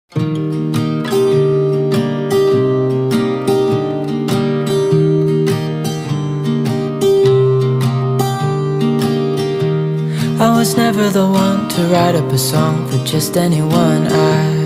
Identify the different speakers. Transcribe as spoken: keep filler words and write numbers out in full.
Speaker 1: I was never the one to write up a song for just anyone. I